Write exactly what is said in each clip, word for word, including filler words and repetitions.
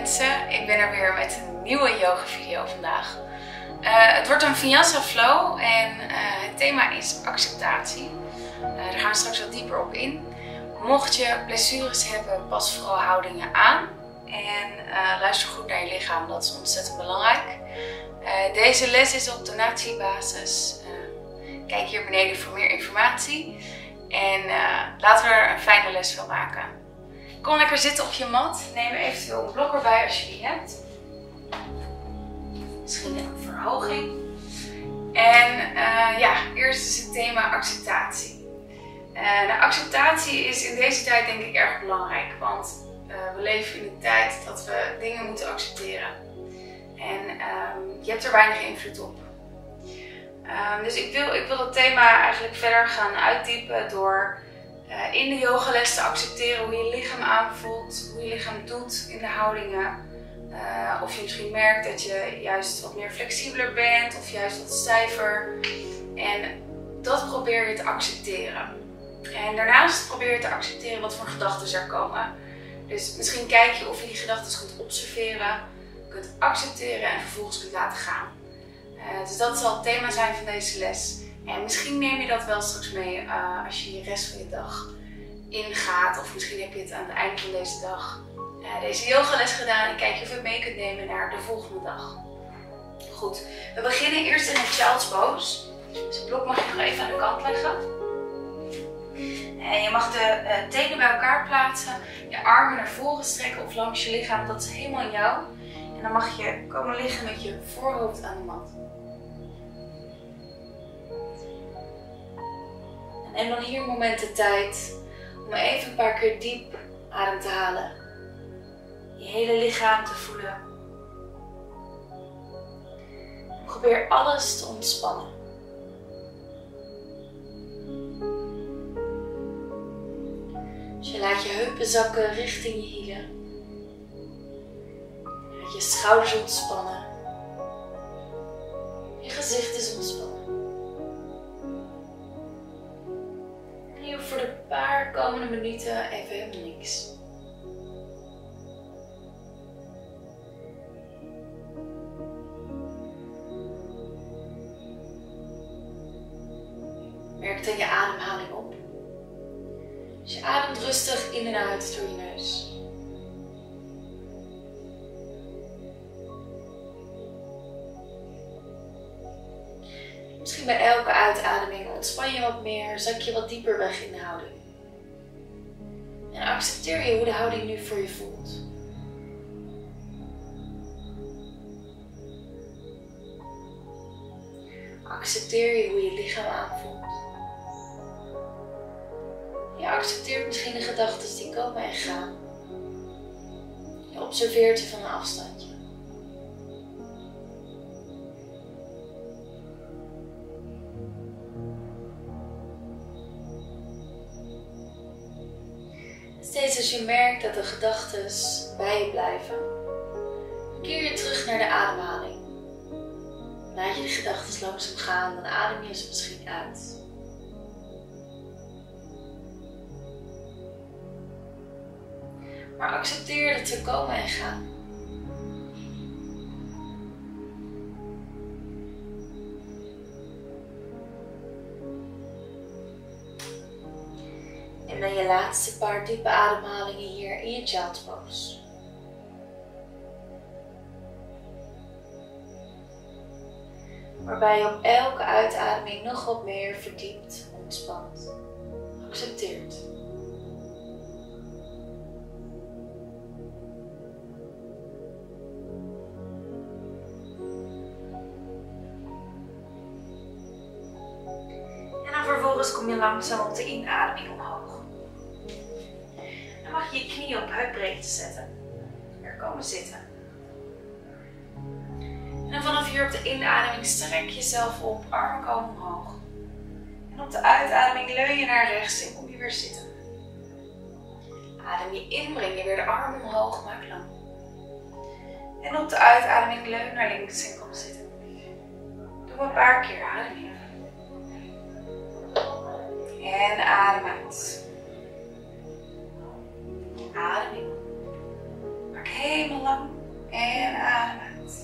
mensen, ik ben er weer met een nieuwe yoga video vandaag. Uh, het wordt een Vinyasa flow en uh, het thema is acceptatie. Uh, daar gaan we straks wat dieper op in. Mocht je blessures hebben, pas vooral houdingen aan. En uh, luister goed naar je lichaam, dat is ontzettend belangrijk. Uh, deze les is op donatiebasis. Uh, kijk hier beneden voor meer informatie. En uh, laten we er een fijne les van maken. Kom lekker zitten op je mat. Neem eventueel een blok erbij als je die hebt. Misschien een verhoging. En uh, ja, eerst is het thema acceptatie. Uh, de acceptatie is in deze tijd denk ik erg belangrijk. Want uh, we leven in een tijd dat we dingen moeten accepteren. En um, je hebt er weinig invloed op. Um, dus ik wil, ik wil het thema eigenlijk verder gaan uitdiepen door uh, in de yogales te accepteren hoe je lichaam aanvoelt, hoe je lichaam doet in de houdingen. Uh, of je misschien merkt dat je juist wat meer flexibeler bent of juist wat stijver. En dat probeer je te accepteren. En daarnaast probeer je te accepteren wat voor gedachten er komen. Dus misschien kijk je of je die gedachten kunt observeren, kunt accepteren en vervolgens kunt laten gaan. Uh, dus dat zal het thema zijn van deze les. En misschien neem je dat wel straks mee uh, als je de rest van je dag ingaat. Of misschien heb je het aan het eind van deze dag uh, deze yogales gedaan en kijk je of je het mee kunt nemen naar de volgende dag. Goed, we beginnen eerst in een child's pose. Dus het blok mag je nog even aan de kant leggen. En je mag de uh, tenen bij elkaar plaatsen, je armen naar voren strekken of langs je lichaam, dat is helemaal jou. En dan mag je komen liggen met je voorhoofd aan de mat. En neem dan hier een moment de tijd om even een paar keer diep adem te halen. Je hele lichaam te voelen. Probeer alles te ontspannen. Dus je laat je heupen zakken richting je hielen. Je schouders ontspannen. Je gezicht is ontspannen. En je hoeft voor de paar komende minuten even helemaal niks. Merk dan je ademhaling op. Dus je ademt rustig in en uit door je neus. Misschien bij elke uitademing ontspan je wat meer, zak je wat dieper weg in de houding. En accepteer je hoe de houding nu voor je voelt. Accepteer je hoe je lichaam aanvoelt. Je accepteert misschien de gedachten die komen en gaan. Je observeert ze van een afstandje. Steeds als je merkt dat de gedachten bij je blijven, keer je terug naar de ademhaling. Laat je de gedachten langzaam gaan, dan adem je ze misschien uit. Maar accepteer dat ze komen en gaan. En dan je laatste paar diepe ademhalingen hier in je child's pose. Waarbij je op elke uitademing nog wat meer verdiept, ontspant, accepteert. En dan vervolgens kom je langzaam op de inademing omhoog. Dan mag je je knieën op heupbreedte zetten. Er komen zitten. En vanaf hier op de inademing strek jezelf op, armen komen omhoog. En op de uitademing leun je naar rechts en kom je weer zitten. Adem je in, breng je weer de armen omhoog, maak lang. En op de uitademing leun naar links en kom zitten. Doe een paar keer, adem in. En adem uit. Adem in. Maak helemaal lang. En adem uit.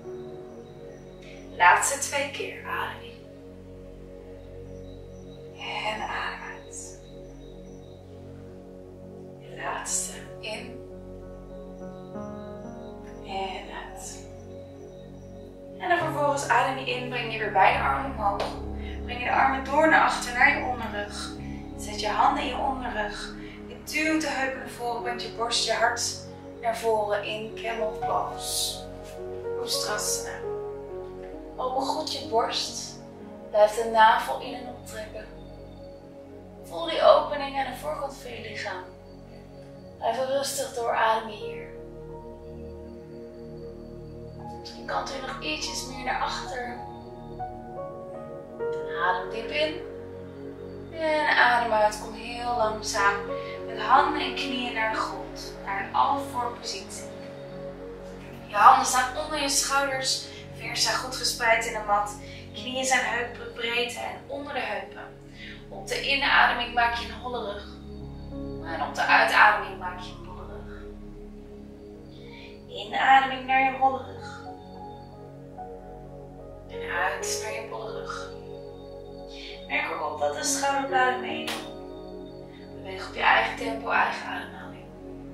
Laatste twee keer. Adem in. En adem uit. Laatste in. En uit. En dan vervolgens adem je in. Breng je weer beide armen omhoog. Breng je de armen door naar achter, naar je onderrug. Zet je handen in je onderrug. Je duwt de heupen naar voren. Brengt je borst, je hart naar voren in Camel Pose. Ustrasana. Open goed je borst. Blijf de navel in en optrekken. Voel die opening aan de voorkant van je lichaam. Blijf rustig doorademen hier. Misschien kant u nog ietsjes meer naar achter. Adem diep in. En adem uit. Kom heel langzaam met handen en knieën naar de grond. Naar een all-four positie. Je handen staan onder je schouders. Vingers zijn goed gespreid in de mat. Knieën zijn heupbreedte en onder de heupen. Op de inademing maak je een holle rug. En op de uitademing maak je een holle rug. Inademing naar je holle rug. En uit naar je bolle rug. Merk erop dat de schouderbladen meedoen. Beweeg op je eigen tempo, eigen ademhaling.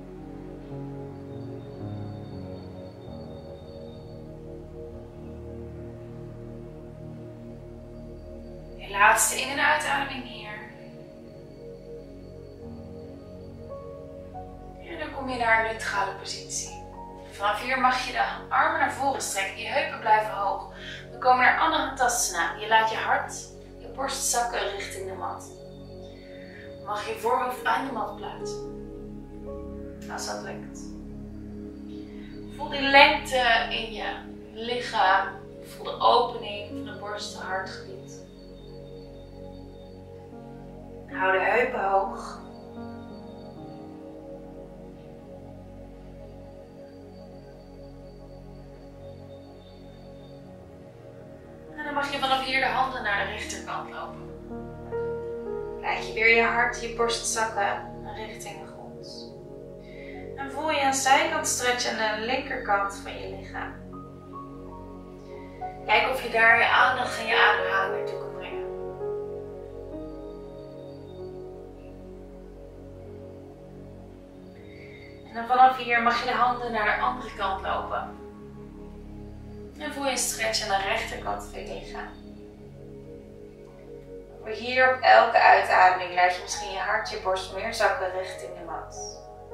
Je laatste in- en uitademing hier. En dan kom je naar een neutrale positie. Vanaf hier mag je de armen naar voren strekken, je heupen blijven hoog. We komen naar Anahantasana. Je laat je hart, je borst zakken richting de mat. Dan mag je je voorhoofd aan de mat plaatsen. Als dat lukt. Voel die lengte in je lichaam. Voel de opening van de borst-hartgebied. Hou de heupen hoog. En dan mag je vanaf hier de handen naar de rechterkant lopen. Laat je weer je hart, je borst zakken richting de grond. En voel je een zijkant stretch aan de linkerkant van je lichaam. Kijk of je daar je aandacht en je ademhaling naartoe kan brengen. En dan vanaf hier mag je de handen naar de andere kant lopen. En voel je een stretch aan de rechterkant van je lichaam. Maar hier op elke uitademing laat je misschien je hart, je borst meer zakken richting de mat.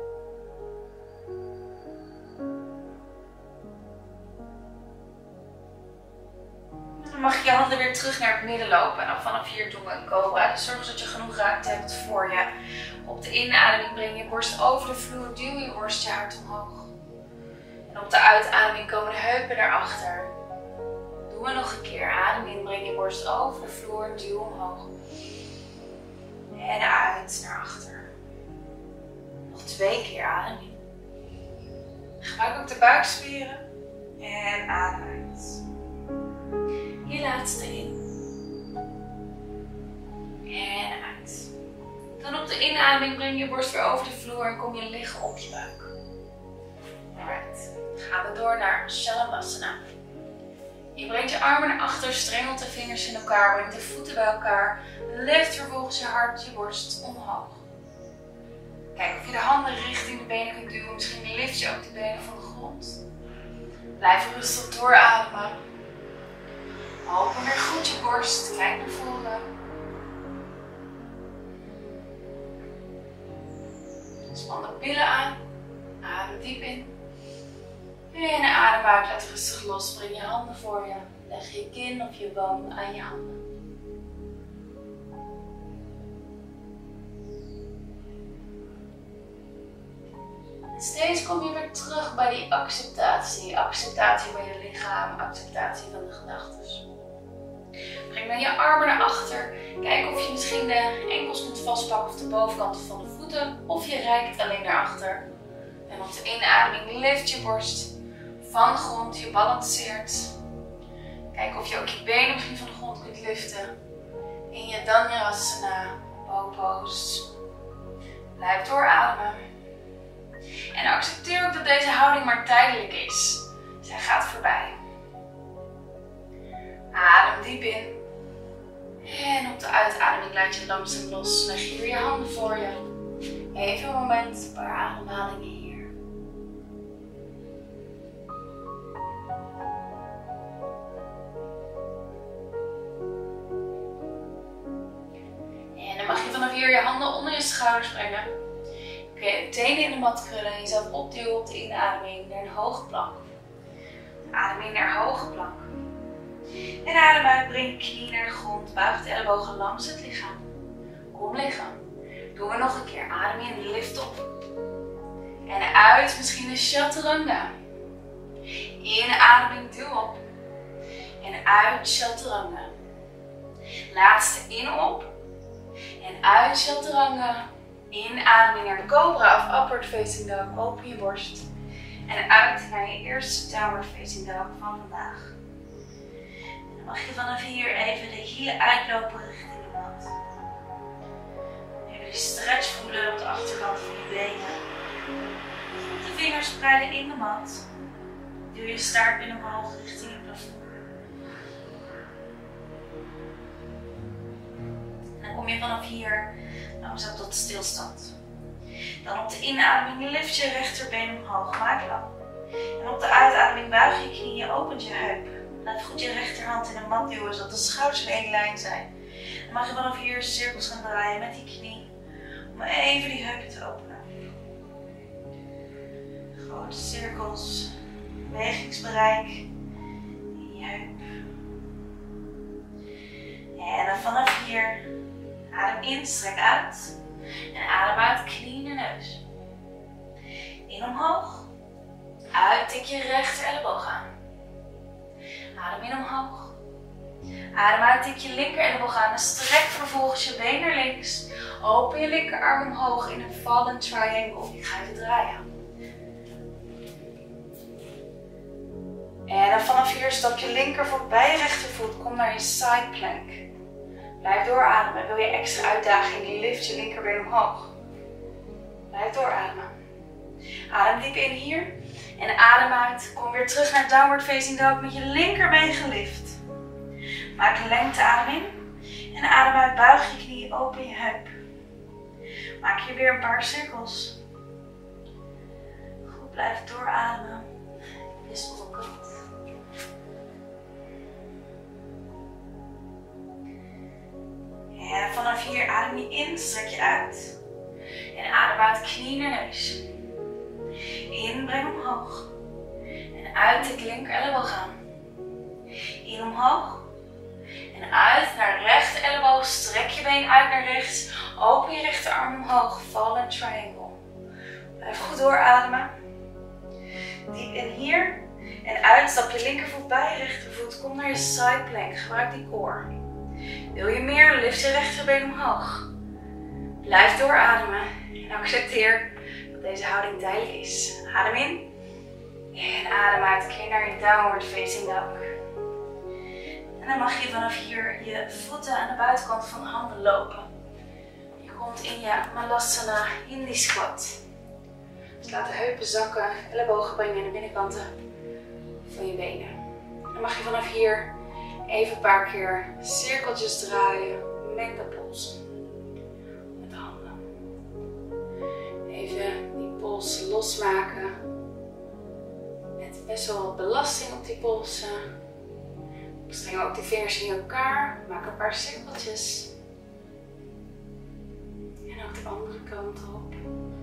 Dan mag je je handen weer terug naar het midden lopen. En dan vanaf hier doen we een cobra. Dus zorg dat je genoeg ruimte hebt voor je. Op de inademing breng je borst over de vloer. Duw je borst, je hart omhoog. En op de uitademing komen de heupen naar achter. Doen we nog een keer. Adem in, breng je borst over de vloer. Duw omhoog. En uit naar achter. Nog twee keer adem in. Gebruik ook de buikspieren. En adem uit. Je laatste in. En uit. Dan op de inademing breng je borst weer over de vloer en kom je liggen op je buik. Alright. Dan gaan we door naar Shalabhasana. Je brengt je armen naar achter, strengelt de vingers in elkaar, brengt de voeten bij elkaar. Lift vervolgens je hart, je borst omhoog. Kijk of je de handen richting de benen kunt duwen. Misschien lift je ook de benen van de grond. Blijf rustig doorademen. Open weer goed je borst. Kijk naar voren. Span de billen aan. Adem diep in. En adem uit. Laat rustig los. Breng je handen voor je. Leg je kin of je boom aan je handen. En steeds kom je weer terug bij die acceptatie. Acceptatie van je lichaam. Acceptatie van de gedachten. Breng dan je armen naar achter. Kijk of je misschien de enkels kunt vastpakken of de bovenkant van de voeten. Of je reikt alleen naar achter. En op de inademing lift je borst van de grond. Je balanceert. Kijk of je ook je benen misschien van de grond kunt liften. In je Dhanurasana, bow pose. Blijf doorademen. En accepteer ook dat deze houding maar tijdelijk is. Zij gaat voorbij. Adem diep in. En op de uitademing laat je langzaam los. Leg je weer je handen voor je. Even een moment, een paar ademhalingen hier. En dan mag je vanaf hier je handen onder je schouders brengen. Kun je tenen in de mat krullen en jezelf opduwen op de inademing naar een hoge plank. Adem in naar hoge plank. En adem uit, breng je knie naar de grond, buig de ellebogen langs het lichaam. Kom liggen. Doen we nog een keer. Adem in, lift op. En uit, misschien een chaturanga. Inademing, duw op. En uit, chaturanga. Laatste in op. En uit, chaturanga. Inademing naar cobra of upward facing dog. Open je borst. En uit naar je eerste downward facing dog van vandaag. En dan mag je vanaf hier even de hielen uitlopen richting de mat. Even die stretch voelen op de achterkant van je benen. De vingers spreiden in de mat. Duw je staartbeen omhoog richting het plafond. En dan kom je vanaf hier langzaam tot stilstand. Dan op de inademing lift je rechterbeen omhoog, maak lang. En op de uitademing buig je knieën, je opent je heup. Laat goed je rechterhand in de mat duwen, zodat de schouders in één lijn zijn. Dan mag je vanaf hier cirkels gaan draaien met die knie, om even die heupen te openen. Grote cirkels, bewegingsbereik in je heup. En dan vanaf hier, adem in, strek uit. En adem uit, knie en neus. In omhoog. Uit, tik je rechter elleboog aan. Adem in omhoog. Adem uit, tik je linker elleboog aan en strek vervolgens je been naar links. Open je linkerarm omhoog in een fallen triangle. Ik ga even draaien. En dan vanaf hier stap je linkervoet bij je rechtervoet. Kom naar je side plank. Blijf doorademen. Wil je extra uitdaging, lift je linkerbeen omhoog. Blijf doorademen. Adem diep in hier. En adem uit. Kom weer terug naar downward facing dog met je linkerbeen gelift. Maak een lengteademing. En adem uit. Buig je knie, open je heup. Maak hier weer een paar cirkels. Goed, blijf doorademen. Wissel van kant. En vanaf hier adem je in, strek je uit. En adem uit, knie naar neus. In, breng omhoog. En uit, tik linker elleboog aan. In, omhoog. En uit naar rechter elleboog. Strek je been uit naar rechts. Open je rechterarm omhoog. Fallen triangle. Blijf goed doorademen. Diep in hier. En uit, stap je linkervoet bij je rechtervoet. Kom naar je side plank. Gebruik die core. Wil je meer, lift je rechterbeen omhoog. Blijf doorademen. En accepteer dat deze houding tijdelijk is. Adem in. En adem uit. Keer naar je downward facing dog. En dan mag je vanaf hier je voeten aan de buitenkant van de handen lopen. Je komt in je Malasana Hindi squat. Dus laat de heupen zakken, ellebogen brengen aan de binnenkante van je benen. Dan mag je vanaf hier even een paar keer cirkeltjes draaien met de polsen. Met de handen. Even die polsen losmaken. Met best wel wat belasting op die polsen. Streng ook de vingers in elkaar. Maak een paar cirkeltjes. En ook de andere kant op.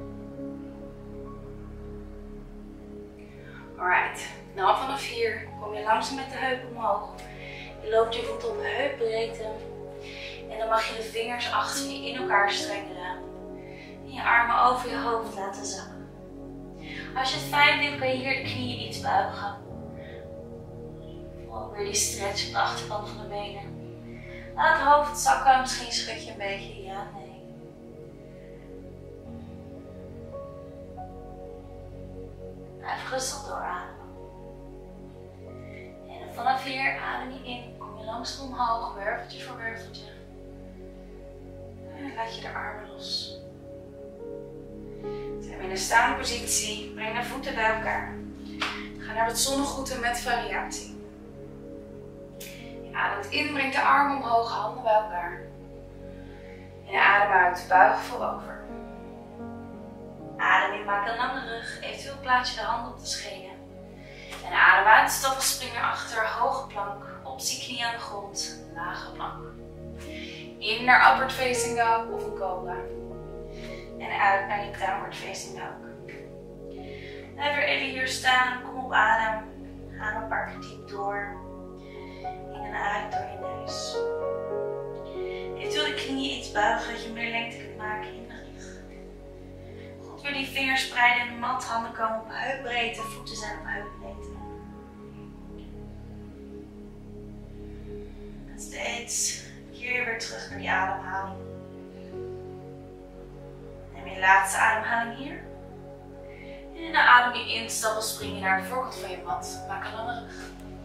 Alright. Nou, vanaf hier kom je langzaam met de heup omhoog. Je loopt je voet op heupbreedte. En dan mag je de vingers achter je in elkaar strengelen. En je armen over je hoofd laten zakken. Als je het fijn vindt, kan je hier de knieën iets buigen. Voel ook weer die stretch op de achterkant van de benen. Laat het hoofd zakken. Misschien schud je een beetje. Ja, nee. Blijf rustig doorademen. En vanaf hier adem je in. Kom je langzaam omhoog. Werveltje voor werveltje. En laat je de armen los. Zijn we in een staande positie. Breng de voeten bij elkaar. Ga naar wat zonnegroeten met variatie. Je ademt in, breng de armen omhoog, handen bij elkaar. En adem uit, buig voorover. Adem in, maak een lange rug. Eventueel plaats je de handen op de schenen. En adem uit, stappenspring naar achter, hoge plank. Optie knie aan de grond, lage plank. In naar upward facing dog of een cobra. En uit naar je downward facing dog. Blijf weer even hier staan, kom op adem. Adem een paar keer diep door. In en uit door je neus. Eventueel de knieën iets buigen, dat je meer lengte kunt maken in de rug. Goed weer die vingers spreiden in de mat, handen komen op heupbreedte, voeten zijn op heupbreedte. En steeds keer weer terug naar die ademhaling. Neem je laatste ademhaling hier. En dan adem je in, stappen springen naar de voorkant van je mat. Maak een lange rug.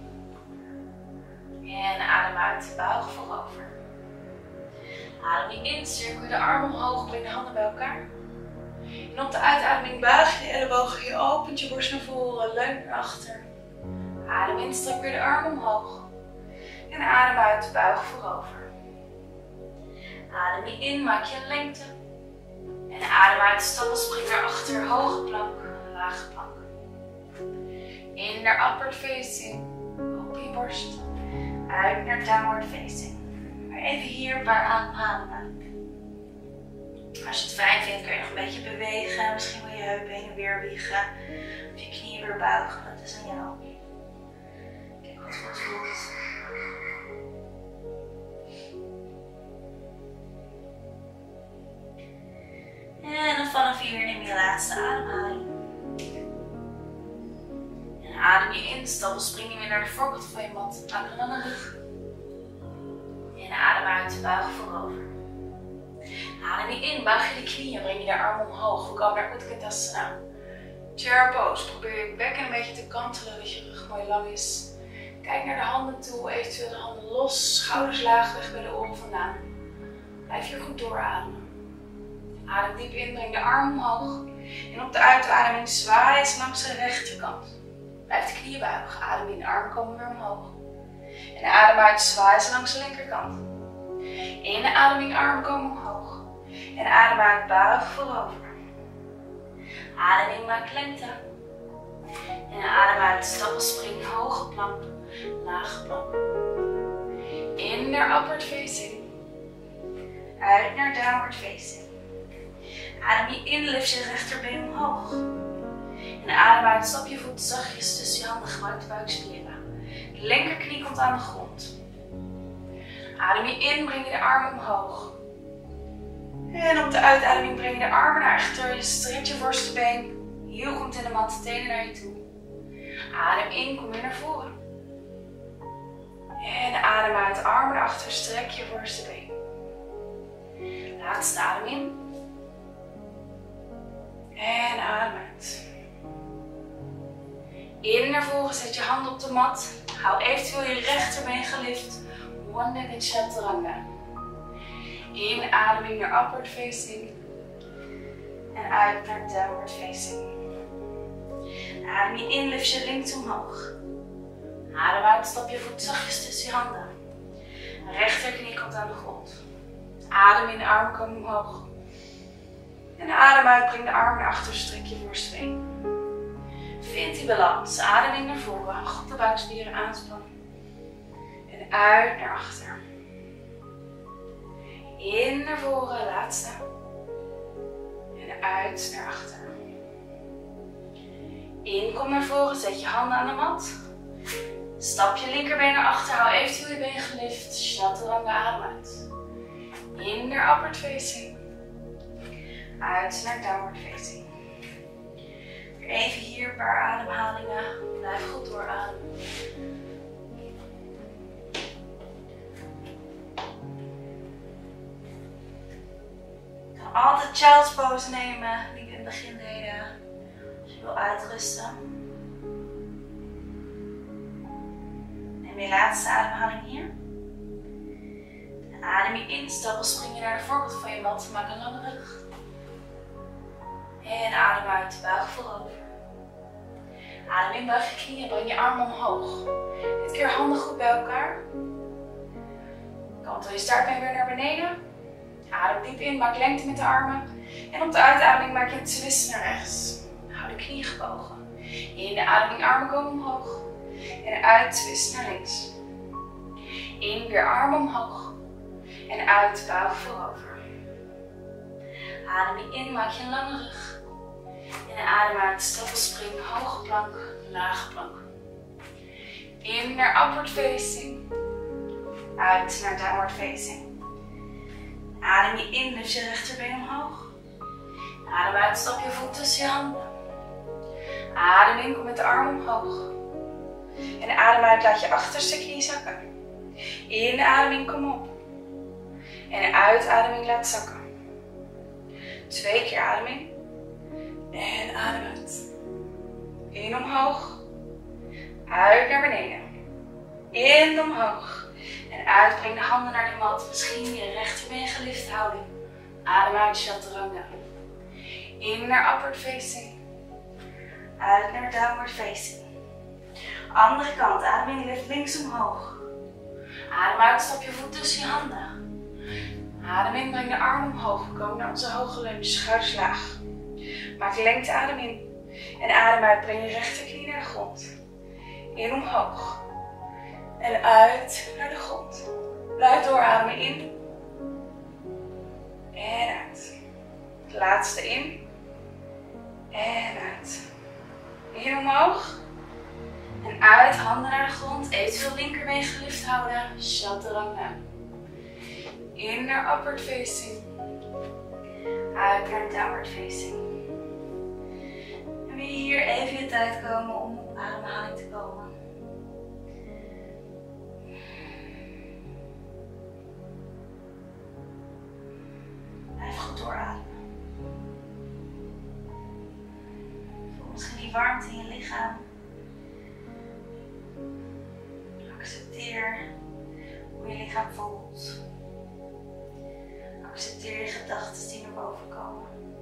En adem uit, buig voorover. Adem je in, cirkel je de armen omhoog, breng de handen bij elkaar. En op de uitademing buig je de ellebogen, je opent je borst naar voren, leunt naar achter. Adem in, strek weer de armen omhoog. En adem uit, buig voorover. Adem je in, maak je een lengte. En adem uit, stappen spring naar achter, hoge plank, lage plank. In naar upward facing, op je borst. Uit naar downward facing. Maar even hier een paar ademhalingen. Als je het fijn vindt kun je nog een beetje bewegen. Misschien wil je heupen heen en weer wiegen. Of je knieën weer buigen. Dat is aan jou. Kijk wat goed voelt. En dan vanaf hier neem je de laatste ademhaling. En adem je in, stappen spring je weer naar de voorkant van je mat. Maak een lange rug. En adem uit, buig voorover. Adem je in, buig je de knieën, breng je de armen omhoog. We komen naar Utkatasana. Chair pose. Probeer je bekken een beetje te kantelen, dat je rug mooi lang is. Kijk naar de handen toe, eventueel de handen los. Schouders laag, weg bij de oren vandaan. Blijf hier goed doorademen. Adem diep in, breng de arm omhoog. En op de uitademing zwaai eens langs de rechterkant. Blijf de knieën buigen. Adem in, de armen komen weer omhoog. En adem uit, zwaai eens langs de linkerkant. In de ademing, armen komen omhoog. En adem uit, buig voorover. Adem in, maak lengte. En adem uit, stappen spring, hoge plank, lage plank. In naar upward facing. Uit naar downward facing. Adem je in, lift je rechterbeen omhoog. En adem uit, stap je voet zachtjes tussen je handen, gebruik de buikspieren. De linkerknie komt aan de grond. Adem je in, breng je de armen omhoog. En op de uitademing breng je de armen naar achter, je strekt je worstenbeen. Heel goed in de mat, tenen naar je toe. Adem in, kom weer naar voren. En adem uit, armen naar achter, strek je worstenbeen. Laatste adem in. En adem uit. In naar voren, zet je handen op de mat. Hou eventueel je rechterbeen gelift. One-legged chaturanga. Inademing naar upward facing. En uit naar downward facing. Adem je in, lift je links omhoog. Adem uit, stap je voet zachtjes tussen je handen. Rechterknie komt aan de grond. Adem in, de armen komen omhoog. En adem uit, breng de armen naar achter, strek je borstbeen. Vind die balans. Adem in naar voren. Goed de buikspieren aanspannen. En uit naar achter. In naar voren, laatste. En uit naar achter. In, kom naar voren, zet je handen aan de mat. Stap je linkerbeen naar achter, hou eventueel je been gelift. Chaturanga, adem uit. In naar upward facing. Uit naar downward facing. Weer even hier een paar ademhalingen. Blijf goed doorademen. Je kan altijd child's pose nemen, die we in het begin deden. Als je wil uitrusten. Neem je laatste ademhaling hier. En adem je in, stappen, spring je naar de voorkant van je mat. Maak een lange rug. En adem uit, buig voorover. Adem in, buig je knieën, breng je armen omhoog. Dit keer handen goed bij elkaar. Kantel je staart mee weer naar beneden. Adem diep in, maak lengte met de armen. En op de uitademing maak je een twist naar rechts. Hou de knieën gebogen. In de ademing, armen komen omhoog. En uit, twist naar links. In, weer armen omhoog. En uit, buig voorover. Adem je in, maak je een lange rug. En adem uit, stoppelspring, hoge plank, lage plank. In naar upward facing. Uit naar downward facing. Adem je in, lift je rechterbeen omhoog. Adem uit, stap je voet tussen je handen. Adem in, kom met de arm omhoog. En adem uit, laat je achterste knie zakken. Inademing, kom op. En uitademing, laat zakken. Twee keer ademing. En adem uit. In omhoog. Uit naar beneden. In omhoog. En uit, breng de handen naar de mat. Misschien je rechterbeen gelift houden. Adem uit, chaturanga. In naar upward facing. Uit naar downward facing. Andere kant, adem in, lift links omhoog. Adem uit, stap je voet tussen je handen. Adem in, breng de arm omhoog. We komen naar onze hoge lunge, schouders laag. Maak lengte, adem in. En adem uit, breng je rechterknie naar de grond. In omhoog. En uit naar de grond. Blijf doorademen in. En uit. De laatste in. En uit. In omhoog. En uit, handen naar de grond. Eventueel linkerbeen gelift houden. Chaturanga. In naar upward facing. Uit naar downward facing. En weer hier even je tijd komen om op ademhaling te komen. Blijf goed doorademen. Voel misschien die warmte in je lichaam. Accepteer hoe je lichaam voelt. Accepteer je gedachten die naar boven komen.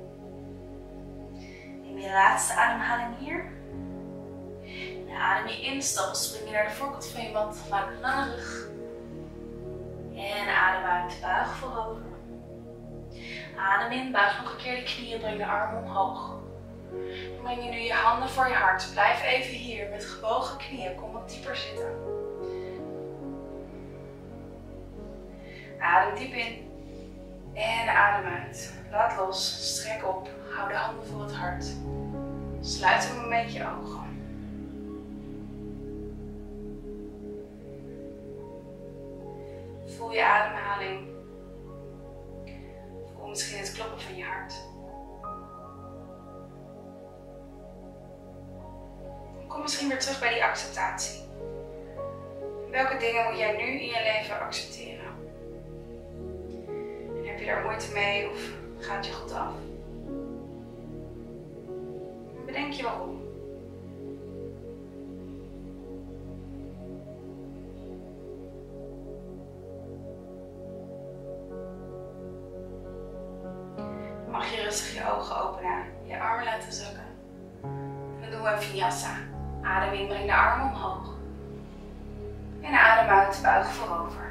Neem je laatste ademhaling hier. En adem je in, stappen, spring je naar de voorkant van je mat. Maak een lange rug. En adem uit, buig voorover. Adem in, buig nog een keer de knieën, breng de armen omhoog. Dan breng je nu je handen voor je hart. Blijf even hier met gebogen knieën, kom wat dieper zitten. Adem diep in. En adem uit. Laat los, strek op, hou de handen voor het hart. Sluit een moment je ogen. Voel je ademhaling. Voel misschien het kloppen van je hart. Kom misschien weer terug bij die acceptatie. Welke dingen moet jij nu in je leven accepteren? En heb je daar moeite mee of gaat het je goed af? En bedenk je waarom. Mag je rustig je ogen openen, je armen laten zakken. En dan doen we een vinyasa. Adem in, breng de armen omhoog. En adem uit, buig voorover.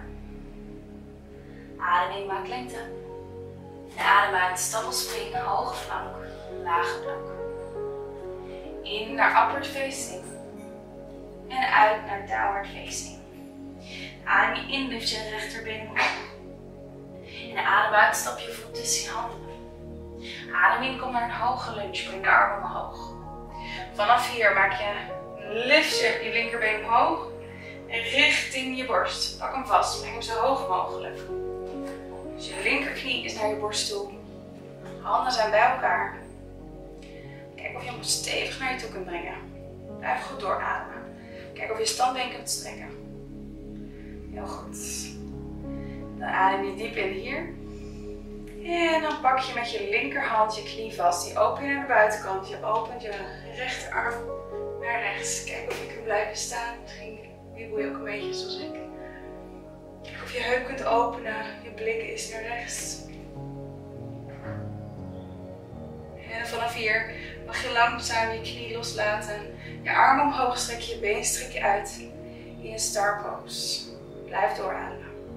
Adem in, maak lengte. En adem uit, stappelspring, hoge plank, lage plank. In naar upward facing. En uit naar downward facing. Adem je in, lift je rechterbeen omhoog. En adem uit, stap je voet tussen je handen. Adem in, kom naar een hoge lunge, breng de armen omhoog. Vanaf hier maak je, lift je je linkerbeen omhoog. En richting je borst. Pak hem vast, breng hem zo hoog mogelijk. Dus je linkerknie is naar je borst toe. Handen zijn bij elkaar. Kijk of je hem stevig naar je toe kunt brengen. Blijf goed doorademen. Kijk of je standbeen kunt strekken. Heel goed. Dan adem je diep in hier. En dan pak je met je linkerhand je knie vast. Die open je naar de buitenkant. Je opent je rechterarm naar rechts. Kijk of je kunt blijven staan. Misschien wiebel je ook een beetje zoals ik. Kijk of je heup kunt openen. Je blik is naar rechts. En vanaf hier mag je langzaam je knie loslaten. Je arm omhoog, strek je been, strek je uit. In een star pose. Blijf doorademen.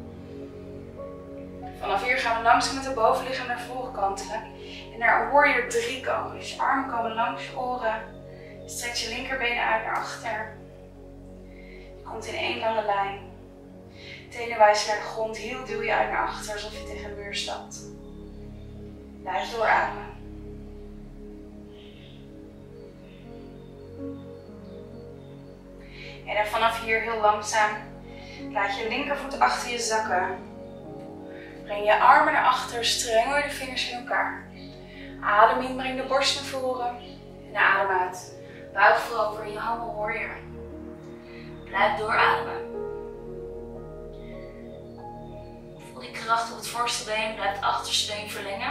Vanaf hier gaan we langzaam met de bovenlichaam naar voren kantelen. En naar een warrior drie komen. Dus je armen komen langs je oren. Je strekt je linkerbenen uit naar achter. Je komt in één lange lijn. Tenen wijzen naar de grond. Heel duw je uit naar achter alsof je tegen een muur stapt. Blijf doorademen. En dan vanaf hier heel langzaam laat je linkervoet achter je zakken. Breng je armen naar achter, strengel je de vingers in elkaar. Adem in, breng de borst naar voren. En adem uit. Buig voorover in je handen warrior. Blijf doorademen. Voel die kracht op het voorste been, blijf het achterste been verlengen.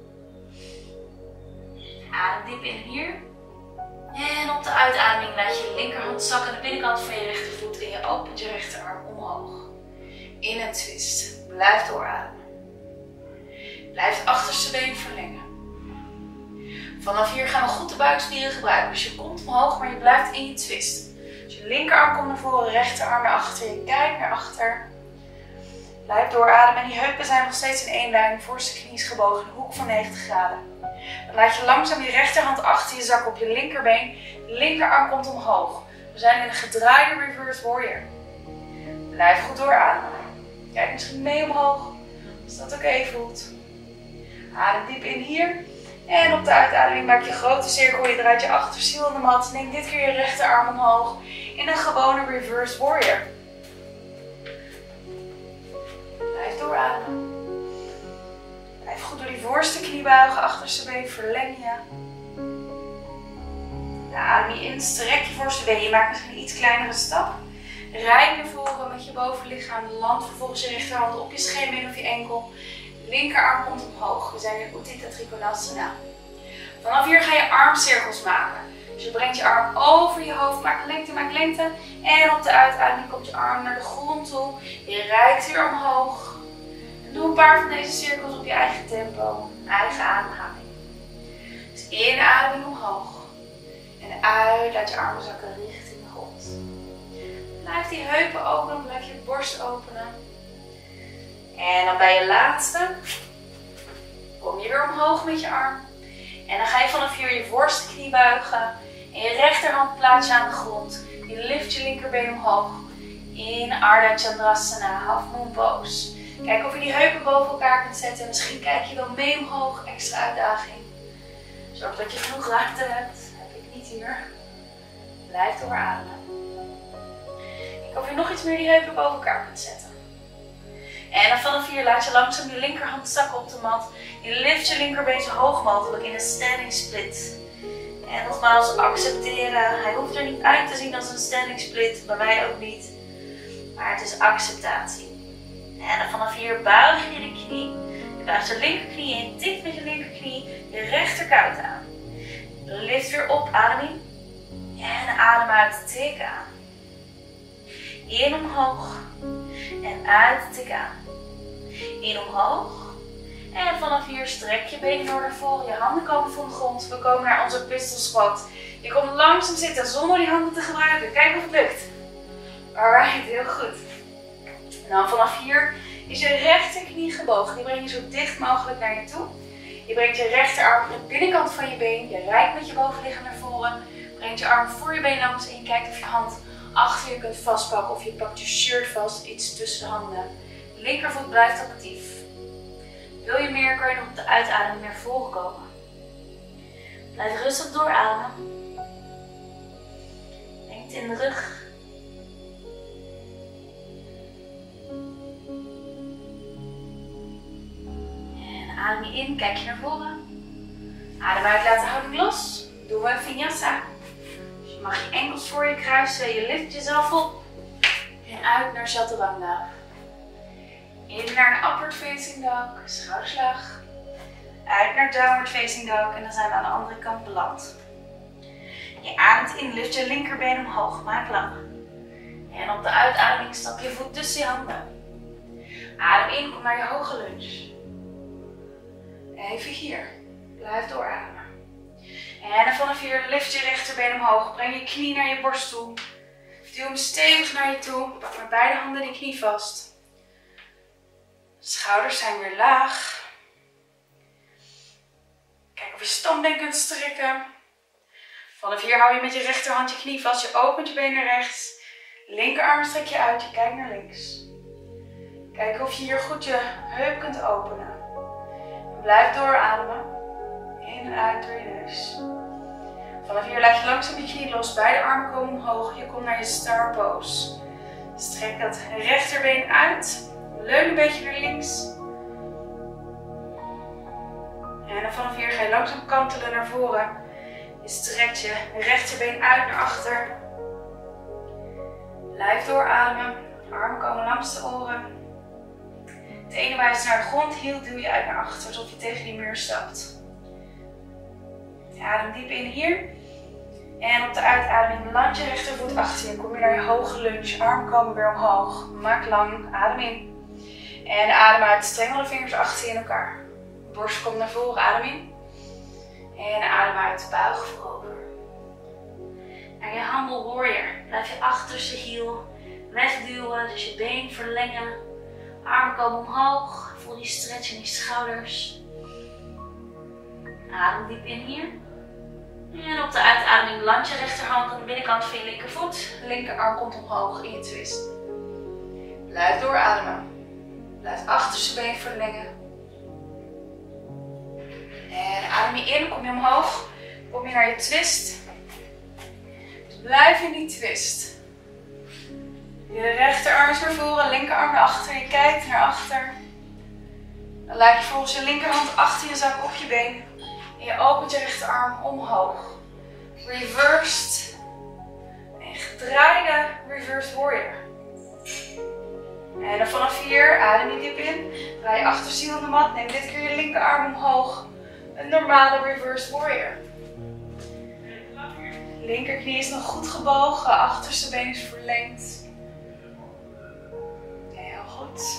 Adem diep in hier. En op de uitademing laat je je linkerhand zakken aan de binnenkant van je rechtervoet en je opent je rechterarm omhoog. In een twist. Blijf doorademen. Blijf het achterste been verlengen. Vanaf hier gaan we goed de buikspieren gebruiken. Dus je komt omhoog, maar je blijft in je twist. Dus je linkerarm komt naar voren, rechterarm naar achter. Je kijkt naar achter. Blijf doorademen. En die heupen zijn nog steeds in één lijn. Voorste knie is gebogen in de hoek van negentig graden. Dan laat je langzaam je rechterhand achter je zak op je linkerbeen. De linkerarm komt omhoog. We zijn in een gedraaide reverse warrior. Blijf goed doorademen. Kijk misschien mee omhoog, als dat oké voelt. Adem diep in hier. En op de uitademing maak je een grote cirkel. Je draait je achterziel in de mat. Neem dit keer je rechterarm omhoog. In een gewone reverse warrior. Blijf doorademen. Blijf goed door die voorste knie buigen. Achterste been verleng je. Ja, adem je in. Strek je voorste been. Je maakt misschien een iets kleinere stap. Rij naar voren met je bovenlichaam. Land vervolgens je rechterhand op je scheenbeen of je enkel. Linkerarm komt omhoog. We zijn in Utthita Trikonasana. Vanaf hier ga je armcirkels maken. Dus je brengt je arm over je hoofd. Maak lengte, maak lengte. En op de uitademing komt je arm naar de grond toe. Je reikt weer omhoog. En doe een paar van deze cirkels op je eigen tempo. Eigen ademhaling. Dus inademing omhoog. En uit, laat je armen zakken richting de grond. Blijf die heupen openen, blijf je borst openen. En dan bij je laatste kom je weer omhoog met je arm. En dan ga je vanaf hier je voorste knie buigen. En je rechterhand plaats je aan de grond. Je lift je linkerbeen omhoog. In Ardha Chandrasana, half moon pose. Kijk of je die heupen boven elkaar kunt zetten. Misschien kijk je wel mee omhoog, extra uitdaging. Zorg dat je genoeg ruimte hebt. Heb ik niet hier. Blijf doorademen. Kijk of je nog iets meer die heupen boven elkaar kunt zetten. En dan vanaf hier laat je langzaam je linkerhand zakken op de mat. Je lift je linkerbeen zo hoog mogelijk in een standing split. En nogmaals accepteren. Hij hoeft er niet uit te zien als een standing split. Bij mij ook niet. Maar het is acceptatie. En dan vanaf hier buig je de knie. Je buigt je linkerknie in. Tikt met je linkerknie je rechterkuit aan. Lift weer op. Adem in. En adem uit. Tik aan. In omhoog. En uit. Tik aan. In omhoog. En vanaf hier strek je benen door naar voren. Je handen komen van de grond. We komen naar onze pistol squat. Je komt langzaam zitten zonder die handen te gebruiken. Kijk of het lukt. Alright, heel goed. En dan vanaf hier is je rechterknie gebogen. Die breng je zo dicht mogelijk naar je toe. Je brengt je rechterarm op de binnenkant van je been. Je reikt met je bovenlichaam naar voren. Brengt je arm voor je been langs en je kijkt of je hand achter je kunt vastpakken. Of je pakt je shirt vast, iets tussen de handen. De linkervoet blijft actief. Wil je meer, kan je nog op de uitademing naar voren komen. Blijf rustig doorademen. Denk in de rug. En adem je in, kijk je naar voren. Adem uit, laat de houding los. Doen we een vinyasa. Dus je mag je enkels voor je kruisen, je lift jezelf op. En uit naar Chaturanga. In naar een upward facing dog, schouderslag. Uit naar downward facing dog en dan zijn we aan de andere kant beland. Je ademt in, lift je linkerbeen omhoog, maak lang. En op de uitademing stap je voet tussen je handen. Adem in, kom naar je hoge lunge. Even hier, blijf doorademen. En dan vanaf hier lift je rechterbeen omhoog. Breng je knie naar je borst toe. Duw hem stevig naar je toe. Pak met beide handen die knie vast. Schouders zijn weer laag. Kijk of je standbeen kunt strekken. Vanaf hier hou je met je rechterhand je knie vast. Je opent je been naar rechts. Linkerarm strek je uit. Je kijkt naar links. Kijk of je hier goed je heup kunt openen. En blijf doorademen. In en uit door je neus. Vanaf hier laat je langzaam je knie los. Beide armen komen omhoog. Je komt naar je star pose. Strek dat rechterbeen uit. Leun een beetje naar links. En dan vanaf hier ga je langzaam kantelen naar voren. Je strekt je rechterbeen uit naar achter. Blijf doorademen. Armen komen langs de oren. Het ene wijst naar de grond. Heel duw je uit naar achter. Alsof je tegen die muur stapt. Adem diep in hier. En op de uitademing land je rechtervoet achter je. Kom je naar je hoge lunge. Armen komen weer omhoog. Maak lang. Adem in. En adem uit. Strengel de vingers achter je in elkaar. Borst komt naar voren. Adem in. En adem uit. Buig voorover. Naar je humble warrior. Blijf je achterste hiel wegduwen. Dus je been verlengen. Armen komen omhoog. Voel die stretch in die schouders. Adem diep in hier. En op de uitademing land je rechterhand aan de binnenkant van je linkervoet. Linkerarm komt omhoog in je twist. Blijf doorademen. Blijf achterste been verlengen. En adem je in, kom je omhoog. Kom je naar je twist. Dus blijf in die twist. Je rechterarm is naar voren, linkerarm naar achter. Je kijkt naar achter. Dan laat je volgens je linkerhand achter je zak op je been. En je opent je rechterarm omhoog. Reversed. En gedraaide reversed warrior. En dan vanaf hier adem je diep in. Draai je achterziel aan de mat. Neem dit keer je linkerarm omhoog. Een normale reversed warrior. Linkerknie is nog goed gebogen. Achterste been is verlengd. Heel goed.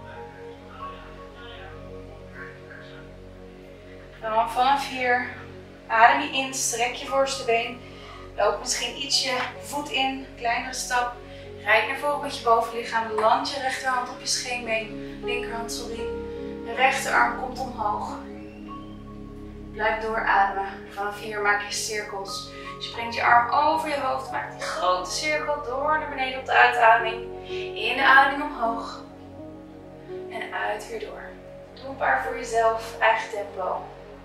Dan vanaf hier adem je in, strek je voorste been. Loop misschien iets je voet in, kleinere stap. Rijd naar voren met je bovenlichaam, land je rechterhand op je scheenbeen. Linkerhand, sorry. De rechterarm komt omhoog. Blijf doorademen. Vanaf hier maak je cirkels. Je springt je arm over je hoofd, maak die grote cirkel door naar beneden op de uitademing. In de ademing omhoog. En uit weer door. Doe een paar voor jezelf, eigen tempo.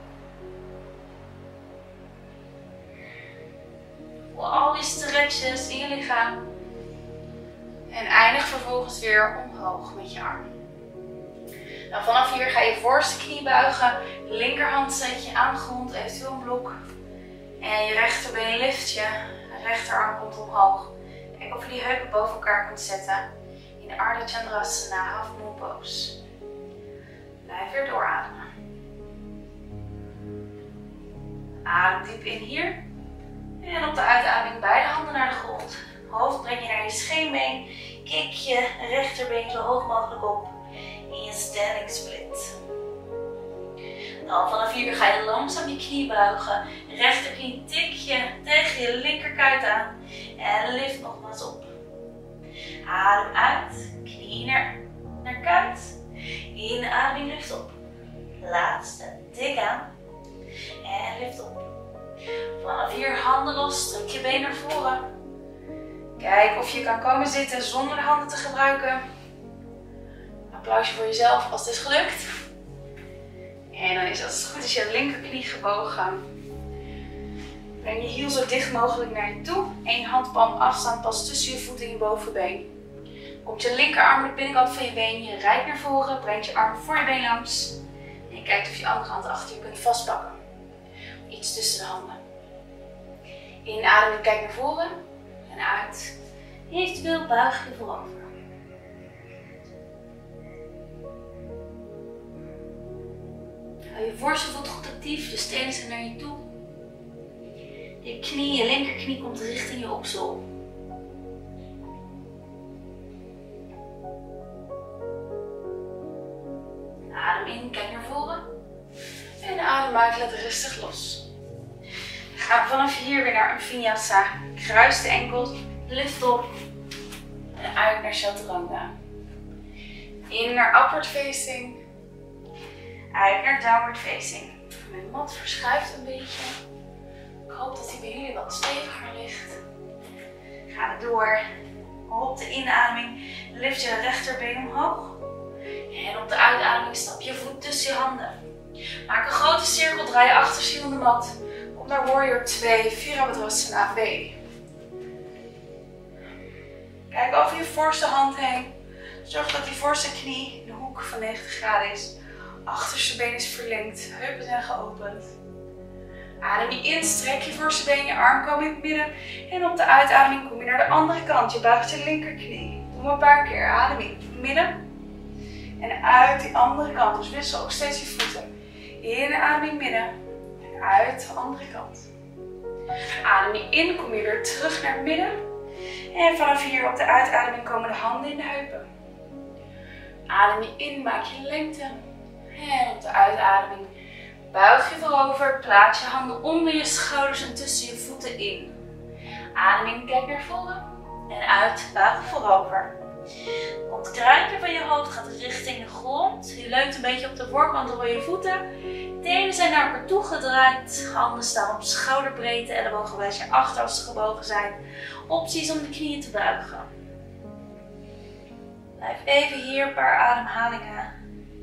Voel al die stretches in je lichaam. En eindig vervolgens weer omhoog met je arm. Nou, vanaf hier ga je voorste knie buigen. Linkerhand zet je aan de grond, eventueel een blok. En je rechterbeen lift je. De rechterarm komt omhoog. Kijk of je die heupen boven elkaar kunt zetten. In de Ardha Chandrasana, half moon pose. Blijf weer doorademen. Adem diep in hier. En op de uitademing beide handen naar de grond. Hoofd breng je naar je scheenbeen. Kik je rechterbeen zo hoog mogelijk op. In je standing split. Dan vanaf hier ga je langzaam je knie buigen. Rechterknie tik je tegen je linkerkuit aan. En lift nogmaals op. Adem uit. Knie naar, naar kuit. Inademing lift op. Laatste. Tik aan. En lift op. Vanaf hier handen los. Strek je been naar voren. Kijk of je kan komen zitten zonder de handen te gebruiken. Applausje voor jezelf als het is gelukt. En dan is als het goed is je linkerknie gebogen. Breng je hiel zo dicht mogelijk naar je toe. Eén handpalm afstand pas tussen je voet en je bovenbeen. Komt je linkerarm met de binnenkant van je been. Je rijdt naar voren. Brengt je arm voor je been langs. En je kijkt of je andere hand achter je kunt vastpakken. Iets tussen de handen. Inadem, kijk naar voren. En uit. Eventueel buig je voorover. Hou je voorste voet goed actief, de stenen zijn naar je toe. Je knie, je linkerknie komt richting je oksel. Adem in, kijk naar voren. En adem uit, laat rustig los. Gaan we vanaf hier weer naar een vinyasa. Kruis de enkels, lift op en uit naar chaturanga. In naar upward facing, uit naar downward facing. Mijn mat verschuift een beetje. Ik hoop dat hij bij jullie wat steviger ligt. Ga er door. Op de inademing lift je rechterbeen omhoog. En op de uitademing stap je voet tussen je handen. Maak een grote cirkel, draai je achterziel in de mat. Kom naar Warrior twee, Virabhadrasana B. Kijk over je voorste hand heen. Zorg dat die voorste knie in de hoek van negentig graden is. Achterste been is verlengd, heupen zijn geopend. Adem je in, strek je voorste been, je arm komen in het midden. En op de uitademing kom je naar de andere kant. Je buigt je linkerknie. Doe een paar keer. Adem in, midden. En uit die andere kant. Dus wissel ook steeds je voeten. Inademing midden. En uit de andere kant. Adem je in, kom je weer terug naar het midden. En vanaf hier op de uitademing komen de handen in de heupen. Adem je in, maak je lengte. En op de uitademing buig je voorover, plaats je handen onder je schouders en tussen je voeten in. Adem in, kijk naar voren. En uit, buig voorover. Het kruintje van je hoofd gaat richting de grond. Je leunt een beetje op de voorkant van je voeten. Tenen zijn naar elkaar toe gedraaid. Handen staan op schouderbreedte. Ellebogen wijzen naar achter als ze gebogen zijn. Opties om de knieën te buigen. Blijf even hier een paar ademhalingen.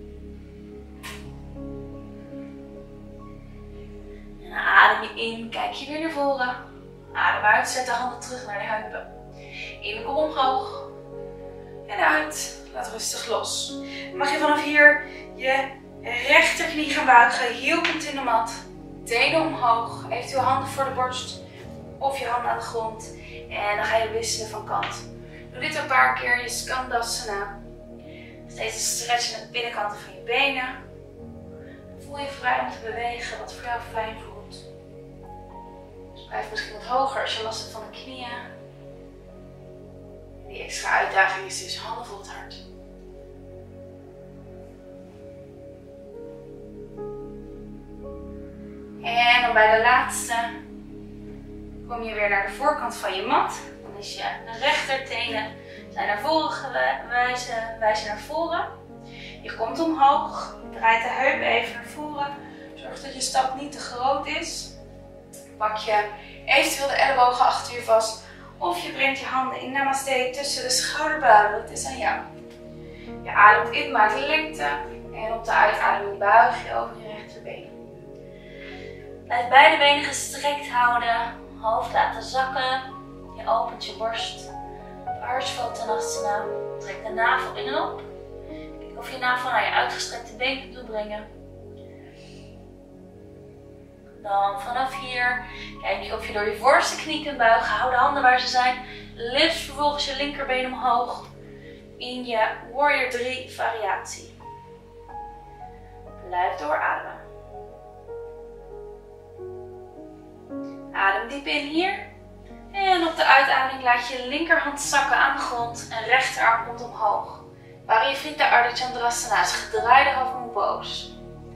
En dan adem je in, kijk je weer naar voren. Adem uit, zet de handen terug naar de heupen. In, kom omhoog. En uit, laat rustig los. Dan mag je vanaf hier je rechterknie gaan buigen. Heel goed in de mat. Tenen omhoog. Eventueel handen voor de borst. Of je handen aan de grond. En dan ga je wisselen van kant. Doe dit een paar keer. Je Skandasana. Steeds stretchen de binnenkanten van je benen. Voel je vrij om te bewegen wat voor jou fijn voelt. Dus blijf misschien wat hoger als je last hebt van de knieën. Die extra uitdaging is dus handen vol het hart. En dan bij de laatste kom je weer naar de voorkant van je mat. Dan is je rechtertenen zijn naar voren gewijzen, wijzen naar voren. Je komt omhoog, draait de heup even naar voren. Zorg dat je stap niet te groot is. Pak je eventueel de ellebogen achter je vast. Of je brengt je handen in Namaste tussen de schouderbladen. Dat is aan jou. Je ademt in, maakt lengte. En op de uitademing buig je over je rechterbeen. Blijf beide benen gestrekt houden. Hoofd laten zakken. Je opent je borst. Parsvottanasana. Trek de navel in en op. Kijk of je navel naar je uitgestrekte been kunt toebrengen. Dan vanaf hier kijk je of je door je voorste knie kunt buigen. Hou de handen waar ze zijn. Lift vervolgens je linkerbeen omhoog. In je Warrior drie variatie. Blijf doorademen. Adem diep in hier. En op de uitademing laat je linkerhand zakken aan de grond. En rechterarm komt omhoog. Varivrita Ardha Chandrasana is gedraaide halfmoon pose.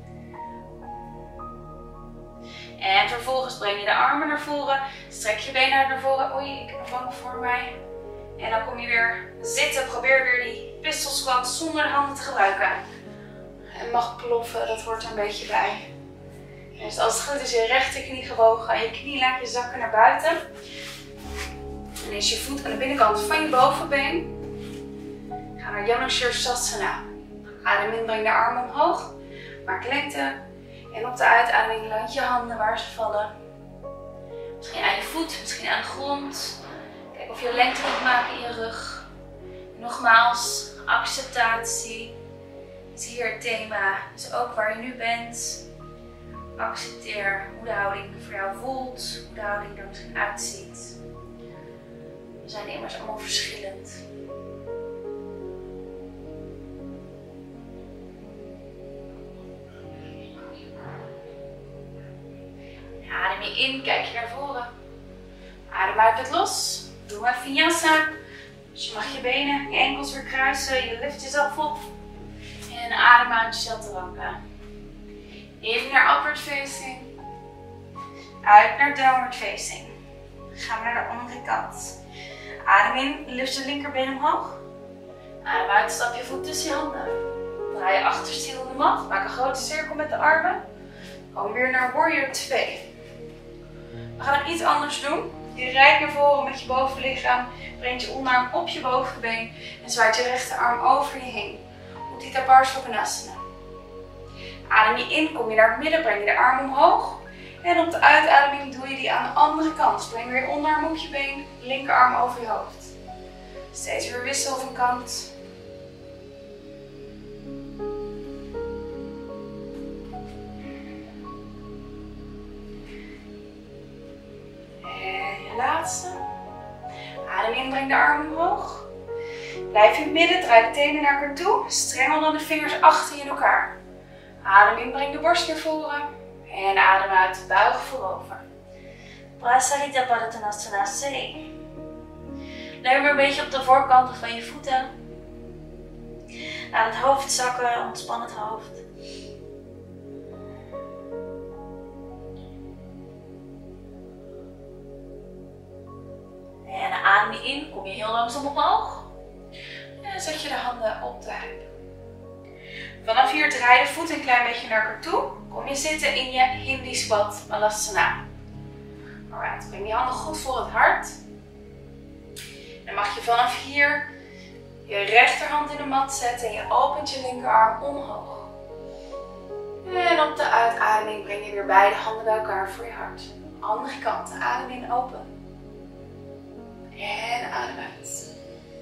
En vervolgens breng je de armen naar voren. Strek je benen naar voren. Oei, ik heb een bank voor mij. En dan kom je weer zitten. Probeer weer die pistol squat zonder de handen te gebruiken. En mag ploffen, dat hoort er een beetje bij. Dus als het goed is, je rechterknie gebogen. En je knie laat je zakken naar buiten. En is je voet aan de binnenkant van je bovenbeen. Ga naar Janushirasana. Adem in, breng de armen omhoog. Maak lengte. En op de uitademing laat je handen waar ze vallen. Misschien aan je voet, misschien aan de grond. Kijk of je lengte kunt maken in je rug. Nogmaals, acceptatie is hier het thema. Dus ook waar je nu bent. Accepteer hoe de houding voor jou voelt. Hoe de houding er misschien uitziet. We zijn immers allemaal verschillend. Adem je in, kijk je naar voren. Adem uit het los. Doe maar vinyasa. Dus je mag je benen, je enkels weer kruisen. Je lift jezelf op. En adem uit, chaturanga. In naar upward facing. Uit naar downward facing. Gaan we naar de andere kant. Adem in, lift je linkerbeen omhoog. Adem uit, stap je voet tussen je handen. Draai je achterste hiel in de mat. Maak een grote cirkel met de armen. Kom weer naar warrior twee. We gaan nog iets anders doen. Je rijdt naar voren met je bovenlichaam. Brengt je onderarm op je bovenbeen. En zwaait je rechterarm over je heen. Utthita Parsvakonasana. Adem je in, kom je naar het midden, breng je de arm omhoog. En op de uitademing doe je die aan de andere kant. Dus breng weer je onderarm op je been, linkerarm over je hoofd. Steeds weer wissel van kant. En je laatste. Adem in, breng de arm omhoog. Blijf in het midden, draai de tenen naar elkaar toe. Strengel dan de vingers achter je in elkaar. Adem in, breng de borst naar voren. En adem uit, buig voorover. Prasarita Padottanasana C. Leun weer een beetje op de voorkanten van je voeten. Laat het hoofd zakken, ontspan het hoofd. En adem je in, kom je heel langzaam omhoog. En zet je de handen op de heup. Vanaf hier draai de voeten een klein beetje naar elkaar toe. Kom je zitten in je Hindi Squat Malasana. Alright, breng je handen goed voor het hart. Dan mag je vanaf hier je rechterhand in de mat zetten en je opent je linkerarm omhoog. En op de uitademing breng je weer beide handen bij elkaar voor je hart. Andere kant, adem in, open. En adem uit.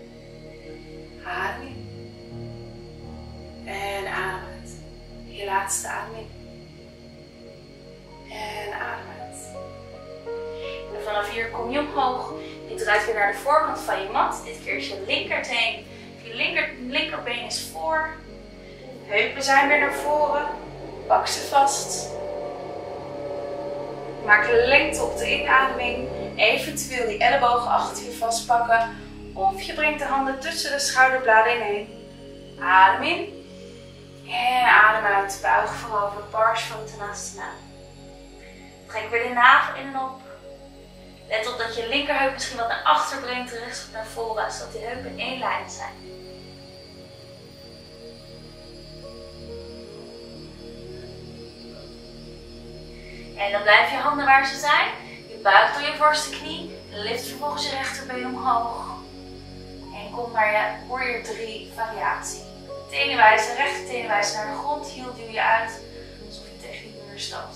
Adem in. En adem uit. Je laatste adem in. En adem uit. En vanaf hier kom je omhoog. Je draait weer naar de voorkant van je mat. Dit keer is je linkerteen. Je linker, linkerbeen is voor. Heupen zijn weer naar voren. Pak ze vast. Maak lengte op de inademing. Eventueel die ellebogen achter je vastpakken. Of je brengt de handen tussen de schouderbladen ineen. Adem in. En adem uit. Buig voorover. Parsvakonasana. Trek weer de navel in en op. Let op dat je linkerheup misschien wat naar achter brengt. Rechts naar voren. Zodat die heupen in één lijn zijn. En dan blijf je handen waar ze zijn. Je buigt door je voorste knie. Lift vervolgens je rechterbeen omhoog. En kom naar je warrior drie variatie. Tenen wijzen, rechter tenen wijzen naar de grond. Hiel duw je uit. Alsof je tegen die muur stapt.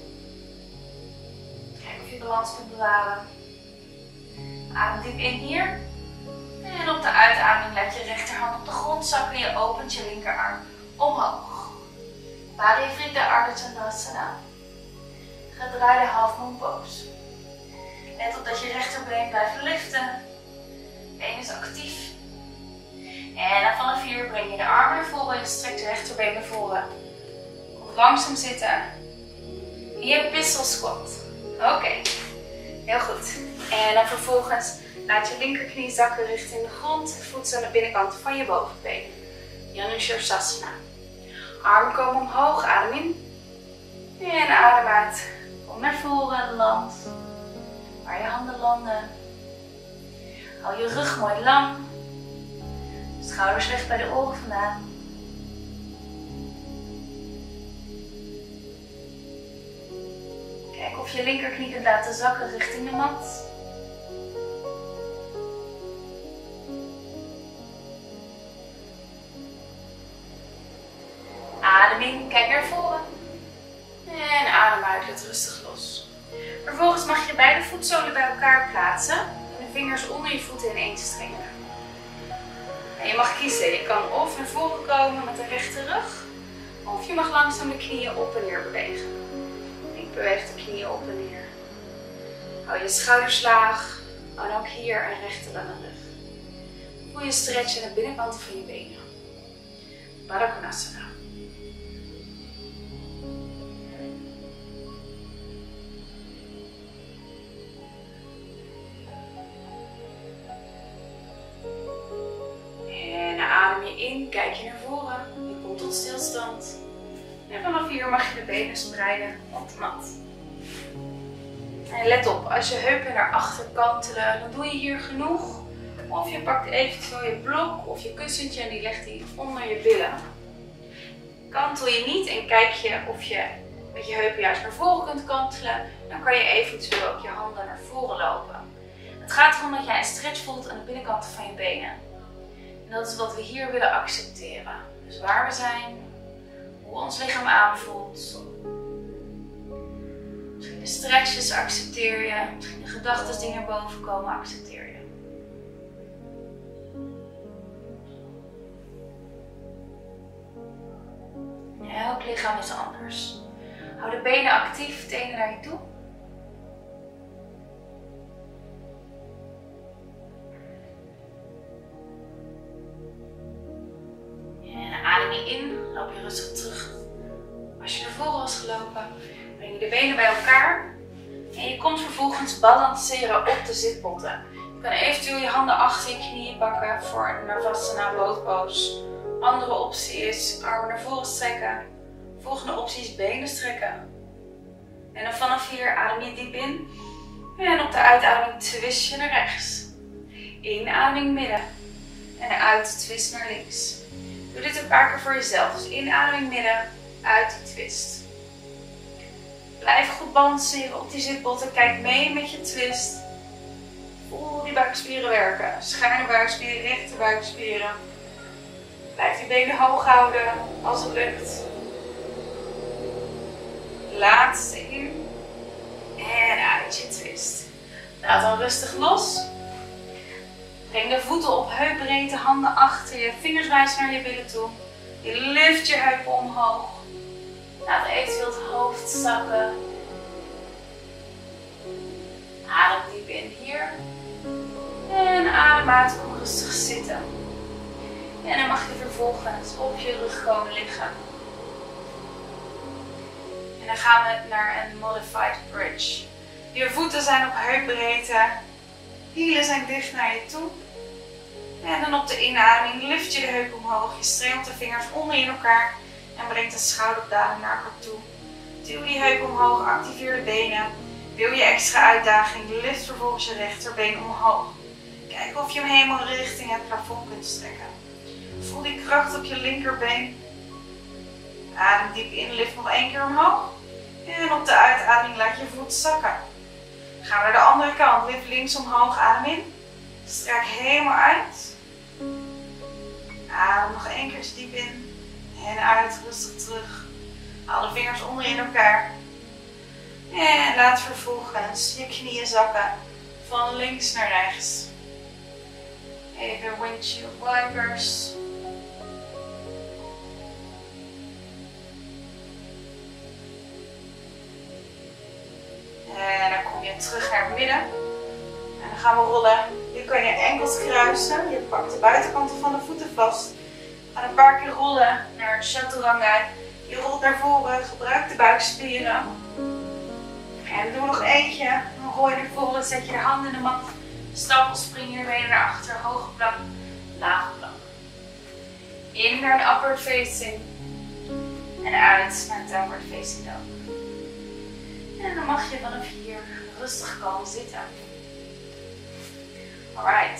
Kijk of je balans kunt bewaren. Adem diep in hier. En op de uitademing laat je rechterhand op de grond zakken. Je opent je linkerarm omhoog. Parivrita Ardha Chandrasana. Gedraaide half moon pose. Let op dat je rechterbeen blijft liften. Been is actief. En dan vanaf hier breng je de armen naar voren en strek de rechterbeen naar voren. Kom langzaam zitten. In je pistol squat. Oké, okay. Heel goed. En dan vervolgens laat je linkerknie zakken richting de grond. Voet aan de binnenkant van je bovenbeen. Janu Sirsasana. Armen komen omhoog, adem in. En adem uit. Kom naar voren, land. Waar je handen landen. Hou je rug mooi lang. Schouders recht bij de oren vandaan. Kijk of je linkerknie kunt laten zakken richting de mat. Adem in, kijk naar voren. En adem uit, laat rustig los. Vervolgens mag je beide voetzolen bij elkaar plaatsen. En de vingers onder je voeten ineens strengen. En je mag kiezen. Je kan of naar voren komen met de rechte rug. Of je mag langzaam de knieën op en neer bewegen. Ik beweeg de knieën op en neer. Hou je schouders laag. En ook hier een rechte lange rug. Voel je stretchen aan de binnenkant van je benen. Baddha Konasana. In, kijk je naar voren, je komt tot stilstand. En vanaf hier mag je de benen spreiden op de mat. En let op, als je heupen naar achter kantelen, dan doe je hier genoeg. Of je pakt eventueel je blok of je kussentje en die legt die onder je billen. Kantel je niet en kijk je of je met je heupen juist naar voren kunt kantelen, dan kan je eventueel ook je handen naar voren lopen. Het gaat erom dat jij een stretch voelt aan de binnenkant van je benen. En dat is wat we hier willen accepteren. Dus waar we zijn, hoe ons lichaam aanvoelt. Misschien de stretches accepteer je, misschien de gedachten die naar boven komen accepteer je. Elk lichaam is anders. Hou de benen actief, tenen naar je toe. En adem je in, loop je rustig terug. Als je naar voren was gelopen, breng je de benen bij elkaar. En je komt vervolgens balanceren op de zitbotten. Je kan eventueel je handen achter je knieën pakken voor een Navasana boat pose. Andere optie is armen naar voren strekken. Volgende optie is benen strekken. En dan vanaf hier adem je diep in. En op de uitademing twist je naar rechts. Inademing midden. En uit twist naar links. Doe dit een paar keer voor jezelf. Dus inademing midden, uit die twist. Blijf goed balanceren op die zitbotten. Kijk mee met je twist. Voel die buikspieren werken. Schuine buikspieren, rechte buikspieren. Blijf die benen hoog houden als het lukt. Laatste in. En uit je twist. Laat dan rustig los. Breng de voeten op heupbreedte, handen achter je. Vingers wijzen naar je billen toe. Je lift je heupen omhoog. Laat eventueel het hoofd zakken. Adem diep in hier. En adem uit, kom rustig zitten. En dan mag je vervolgens op je rug komen liggen. En dan gaan we naar een modified bridge. Je voeten zijn op heupbreedte. Hielen zijn dicht naar je toe. En dan op de inademing lift je de heup omhoog. Je stremelt de vingers onder in elkaar. En brengt de schouderbladen naar elkaar toe. Duw die heup omhoog, activeer de benen. Wil je extra uitdaging, lift vervolgens je rechterbeen omhoog. Kijk of je hem helemaal richting het plafond kunt strekken. Voel die kracht op je linkerbeen. Adem diep in, lift nog één keer omhoog. En op de uitademing laat je voet zakken. Ga naar de andere kant, lift links omhoog, adem in. Strek helemaal uit. Adem nog één keer diep in. En uit, rustig terug. Haal de vingers onder in elkaar. En laat vervolgens je knieën zakken van links naar rechts. Even windshield wipers. En dan kom je terug naar het midden. En dan gaan we rollen. Je kan je enkels kruisen. Je pakt de buitenkanten van de voeten vast. Ga een paar keer rollen naar Chaturanga. Je rolt naar voren. Gebruik de buikspieren. En doe nog eentje. Dan rol je naar voren. Zet je de handen in de mat. Stapel, spring je de benen naar achter. Hoge plank. Lage plank. In naar de upward facing. En uit naar downward facing dog. En dan mag je vanaf hier rustig komen zitten. Alright.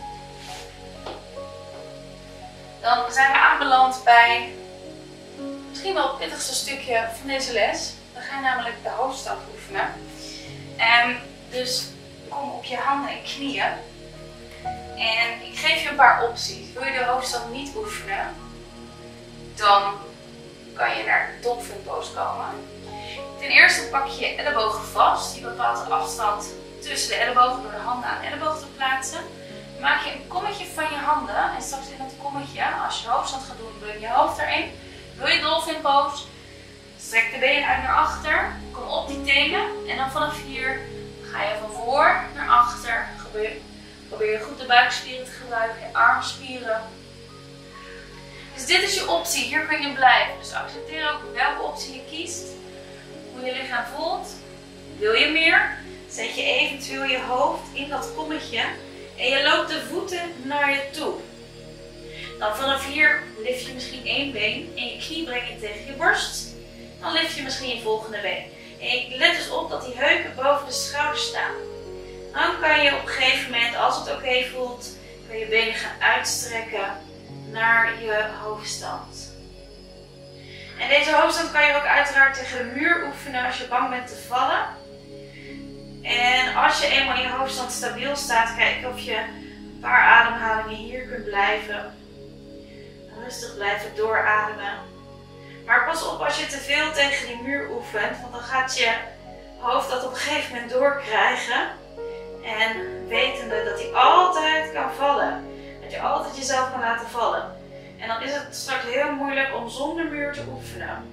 Dan zijn we aanbeland bij misschien wel het pittigste stukje van deze les. We gaan namelijk de hoofdstad oefenen. En dus kom op je handen en knieën. En ik geef je een paar opties. Wil je de hoofdstad niet oefenen, dan kan je naar de dolphin pose komen. Ten eerste pak je je ellebogen vast. Je bepaalt de afstand tussen de ellebogen door de handen aan de ellebogen te plaatsen. Maak je een kommetje van je handen. En straks in dat kommetje, als je hoofdstand gaat doen, breng je hoofd erin. Wil je dolphin pose? Strek de benen uit naar achter. Kom op die tenen. En dan vanaf hier ga je van voor naar achter. Probeer, probeer je goed de buikspieren te gebruiken. Je armspieren. Dus dit is je optie. Hier kun je blijven. Dus accepteer ook welke optie je kiest. Hoe je lichaam voelt. Wil je meer? Zet je eventueel je hoofd in dat kommetje. En je loopt de voeten naar je toe. Dan vanaf hier lift je misschien één been. En je knie breng je tegen je borst. Dan lift je misschien je volgende been. En let dus op dat die heupen boven de schouders staan. Dan kan je op een gegeven moment, als het oké voelt, kan je benen gaan uitstrekken naar je hoofdstand. En deze hoofdstand kan je ook uiteraard tegen de muur oefenen als je bang bent te vallen. En als je eenmaal in je hoofdstand stabiel staat, kijk of je een paar ademhalingen hier kunt blijven. Rustig blijven doorademen. Maar pas op als je te veel tegen die muur oefent, want dan gaat je hoofd dat op een gegeven moment doorkrijgen. En wetende dat hij altijd kan vallen. Dat je altijd jezelf kan laten vallen. En dan is het straks heel moeilijk om zonder muur te oefenen.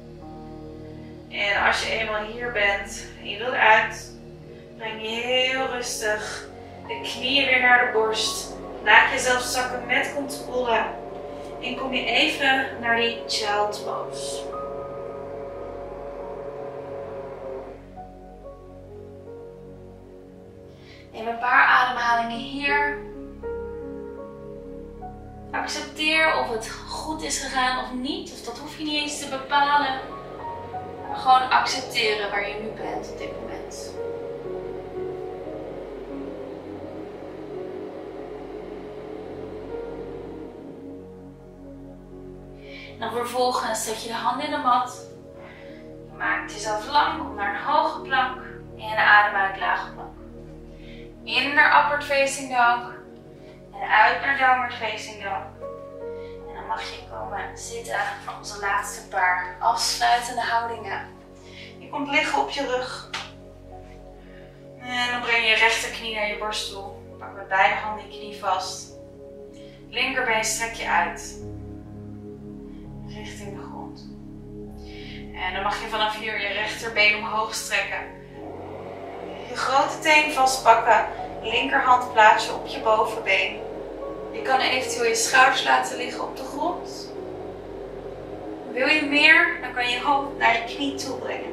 En als je eenmaal hier bent en je wilt uit, breng je heel rustig de knieën weer naar de borst. Laat jezelf zakken met controle. En kom je even naar die child pose. Neem een paar ademhalingen hier. Accepteer of het goed is gegaan of niet. Of dat hoef je niet eens te bepalen. Maar gewoon accepteren waar je nu bent op dit moment. Dan vervolgens zet je de handen in de mat. Je maakt jezelf lang om naar een hoge plank. En adem uit lage plank. In naar upward facing dog. En uit naar downward facing dog. En dan mag je komen zitten voor onze laatste paar afsluitende houdingen. Je komt liggen op je rug. En dan breng je je rechterknie naar je borst toe. Pak met beide handen je knie vast. Linkerbeen strek je uit. Richting de grond. En dan mag je vanaf hier je rechterbeen omhoog strekken. Je grote teen vastpakken. Linkerhand plaats je op je bovenbeen. Je kan eventueel je schouders laten liggen op de grond. Wil je meer, dan kan je je hoofd naar je knie toe brengen.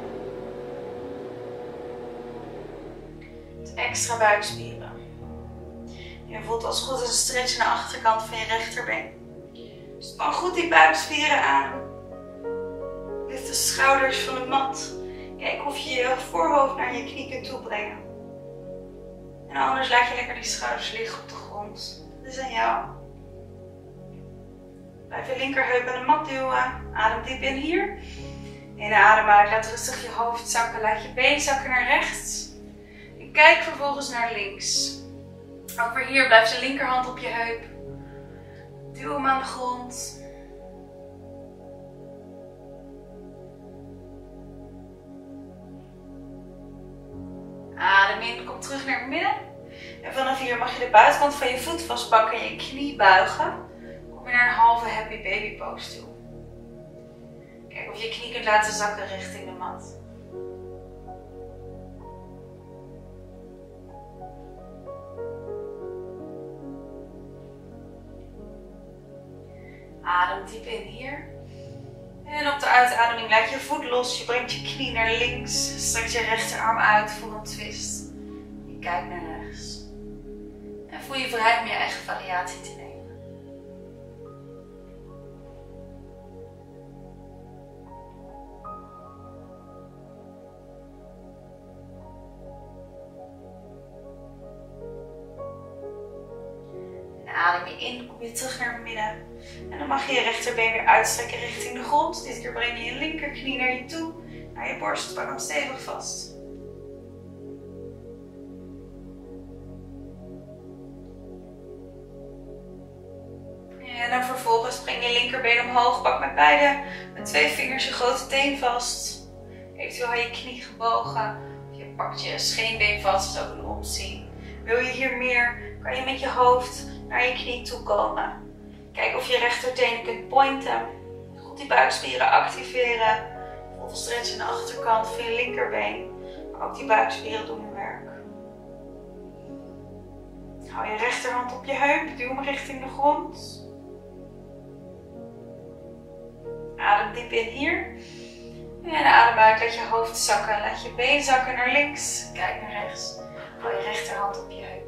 Met extra buikspieren. Je voelt als goed een stretch naar de achterkant van je rechterbeen. Span goed die buikspieren aan. Lift de schouders van de mat. Kijk of je je voorhoofd naar je knie kunt toebrengen. En anders laat je lekker die schouders liggen op de grond. Dat is aan jou. Blijf je linkerheup aan de mat duwen. Adem diep in hier. En adem uit. Laat rustig je hoofd zakken. Laat je been zakken naar rechts. En kijk vervolgens naar links. Ook weer hier. Blijf de linkerhand op je heup. Duw hem aan de grond. Adem in, kom terug naar het midden. En vanaf hier mag je de buitenkant van je voet vastpakken en je knie buigen. Kom je naar een halve happy baby pose toe. Kijk of je je knie kunt laten zakken richting de mat. Adem diep in hier. En op de uitademing laat je voet los. Je brengt je knie naar links. Strek je rechterarm uit voor een twist. Je kijkt naar rechts. En voel je vrij om je eigen variatie te nemen. En adem je in, kom je terug naar het midden. En dan mag je je rechterbeen weer uitstrekken richting de grond. Dit keer breng je je linkerknie naar je toe. Naar je borst, pak hem stevig vast. En dan vervolgens breng je linkerbeen omhoog. Pak met beide, met twee vingers je grote teen vast. Eventueel hou je knie gebogen. Of je pakt je scheenbeen vast, dat is ook een optie. Wil je hier meer, kan je met je hoofd naar je knie toe komen. Kijk of je rechtertenen kunt pointen. Goed die buikspieren activeren. Voel stretch aan de achterkant van je linkerbeen. Maar ook die buikspieren doen hun werk. Hou je rechterhand op je heup. Duw hem richting de grond. Adem diep in hier. En adem uit. Laat je hoofd zakken. Laat je been zakken naar links. Kijk naar rechts. Hou je rechterhand op je heup.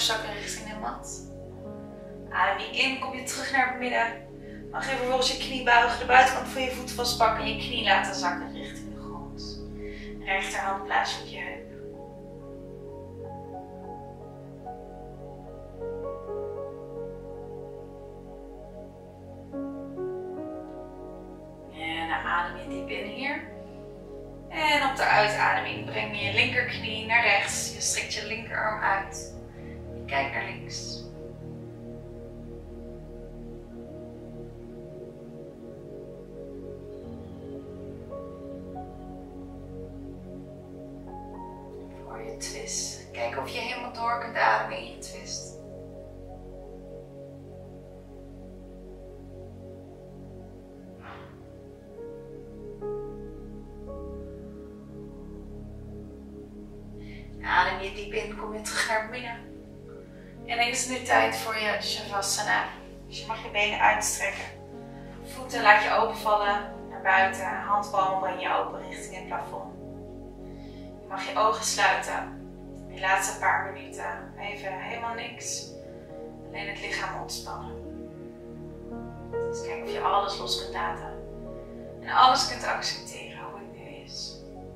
zakken richting de mat. Adem je in, kom je terug naar het midden. Dan ga je vervolgens je knie buigen, de buitenkant van je voet vastpakken en je knie laten zakken richting de grond. Rechterhand plaats je op je heup. En dan adem je diep in hier. En op de uitademing breng je je linkerknie naar rechts. Je strekt je linkerarm uit. Je kijkt naar links. Voor je twist. Kijk of je helemaal door kunt ademen in je twist. Adem je diep in, kom je terug naar het midden. En dan is het nu tijd voor je Shavasana. Dus je mag je benen uitstrekken. Voeten laat je openvallen naar buiten. Handpalmen breng je open richting het plafond. Je mag je ogen sluiten. De laatste paar minuten even helemaal niks. Alleen het lichaam ontspannen. Dus kijk of je alles los kunt laten. En alles kunt accepteren hoe het nu is.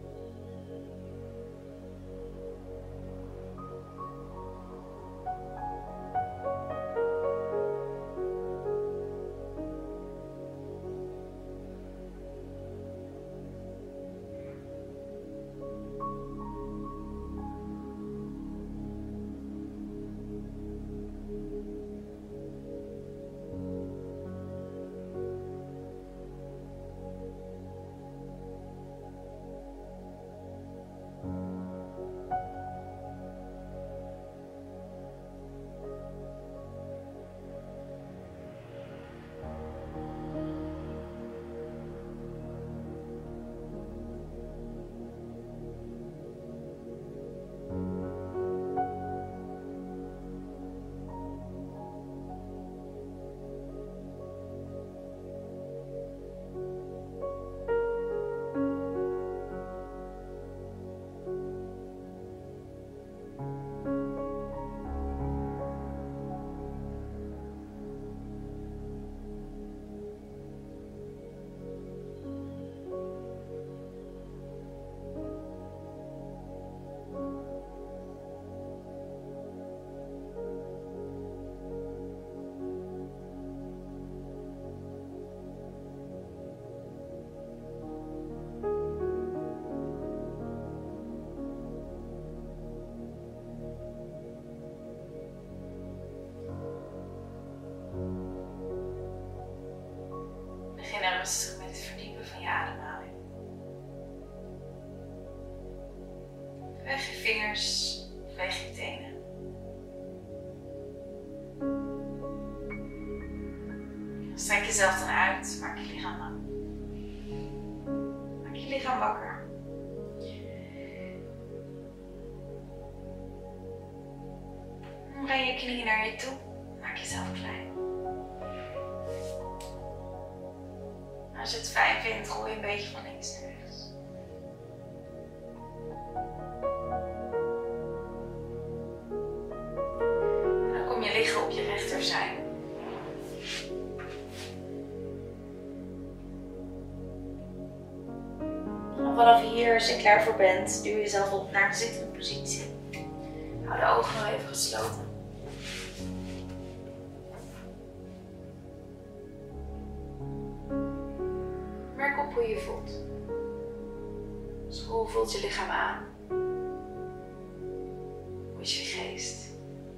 Begin rustig met het verdiepen van je ademhaling. Beweeg je vingers, beweeg je tenen. Strek jezelf dan uit, maak je lichaam lang. Maak je lichaam wakker. Breng je knieën naar je toe, maak jezelf klein. Als je het fijn vindt, gooi je een beetje van links naar rechts. En dan kom je liggen op je rechterzij. En vanaf hier, als je klaar voor bent, duw jezelf op naar de zittende positie. Hou de ogen nog even gesloten. Merk op hoe je voelt. Dus hoe voelt je lichaam aan? Hoe is je geest?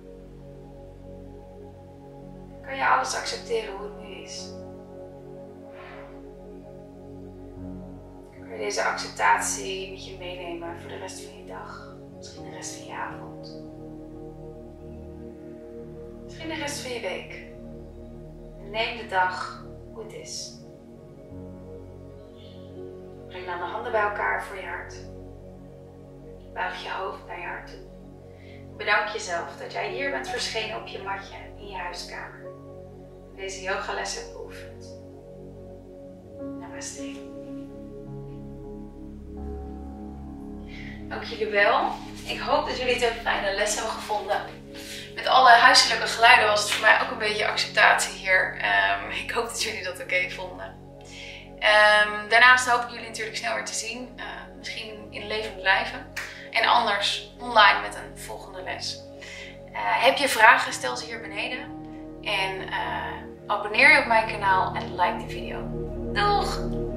Kan je alles accepteren hoe het nu is? Kan je deze acceptatie met je meenemen voor de rest van je dag? Misschien de rest van je avond? Misschien de rest van je week? En neem de dag hoe het is. Breng dan de handen bij elkaar voor je hart. Buig je hoofd naar je hart toe. Bedank jezelf dat jij hier bent verschenen op je matje in je huiskamer. Deze yogales hebt beoefend. Namaste. Dank jullie wel. Ik hoop dat jullie het een fijne les hebben gevonden. Met met alle huiselijke geluiden was het voor mij ook een beetje acceptatie hier. Um, ik hoop dat jullie dat oké vonden. Um, daarnaast hoop ik jullie natuurlijk snel weer te zien. Uh, misschien in levend lijven. En anders online met een volgende les. Uh, heb je vragen, stel ze hier beneden. En uh, abonneer je op mijn kanaal en like de video. Doeg!